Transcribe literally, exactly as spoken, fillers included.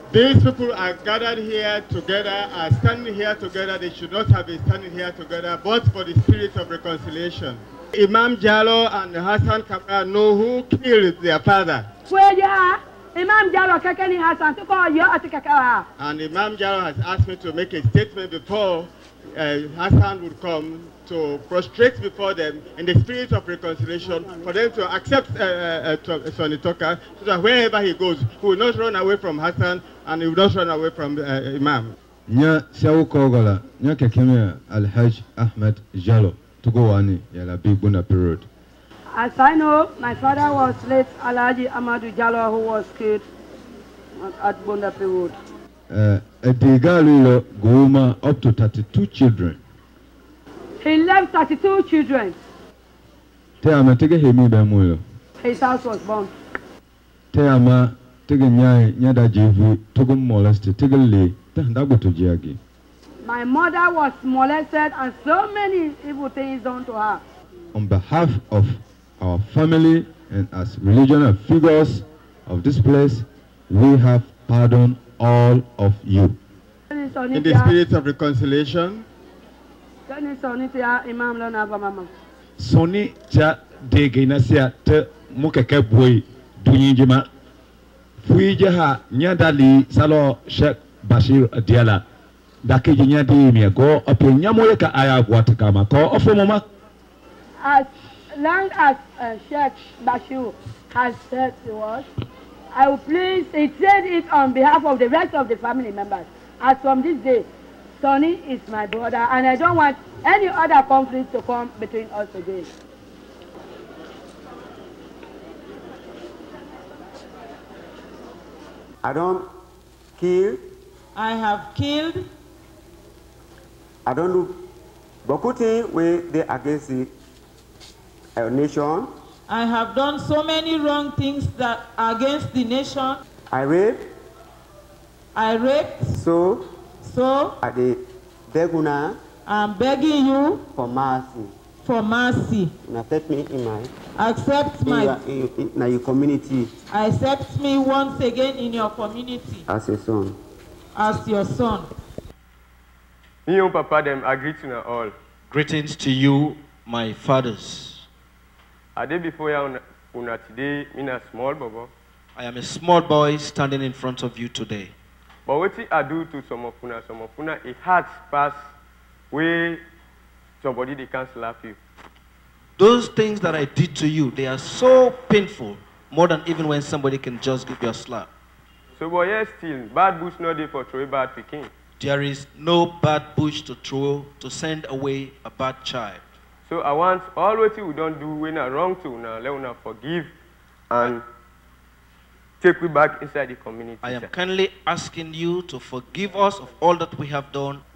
These people are gathered here together, are standing here together. They should not have been standing here together, but for the spirit of reconciliation. Imam Jallow and Hassan Kabara know who killed their father. Imam Jallow Kakani Hassan to call you at Kakara. And Imam Jallow has asked me to make a statement before uh, Hassan would come to prostrate before them in the spirit of reconciliation for them to accept uh, uh, uh, Sonny Toka, so that wherever he goes, he will not run away from Hassan and he will not run away from uh, Imam. Nya Shawu Kogola, Nya Kekemia Al-Hajj Ahmed Jallow to go on Yala Big Buna period. As I know, my father was late Alhaji Amadou Jallow, who was killed at Bundapi Road. Uh, a Degalulo Goma up to thirty-two children. He left thirty-two children. Teama take a hemi bemulo. His house was burned. Teama take a nyai nyada jivu togum molested take a lay tandago to jiagi. My mother was molested and so many evil things done to her. On behalf of our family and as religious figures of this place, we have pardoned all of you. In the spirit of reconciliation, Soni cha deginasia te mukeke boy dunyinjima fuijaha nyadali salo Sheikh Bashir Diala dake nyadi mi go opo nyamoye ka aya gwata ma ko ofo mama. As long as uh, Sheikh Bashir has said to us, I will please, he said it on behalf of the rest of the family members. As from this day, Sonny is my brother, and I don't want any other conflict to come between us again. I don't kill. I have killed. I don't do beaucoup things where they against the uh, nation. I have done so many wrong things that are against the nation. I rape. I rape. So. So. I did beg una. I'm begging you. For mercy. For mercy. Accept me in my. Accept my. In your, in, in your community. Accept me once again in your community. As a son. As your son. Me and Papa them agree to all. Greetings to you, my fathers. A day before you una today, me a small boy. I am a small boy standing in front of you today. But what I do to some of una, some of una, it hurts past where somebody they can slap you. Those things that I did to you, they are so painful, more than even when somebody can just give you a slap. So, but yes, still, bad bush no day for throw bad picking. There is no bad bush to throw to send away a bad child. So I want all what you don't do when I'm wrong to now, let una forgive and take me back inside the community. I am kindly asking you to forgive us of all that we have done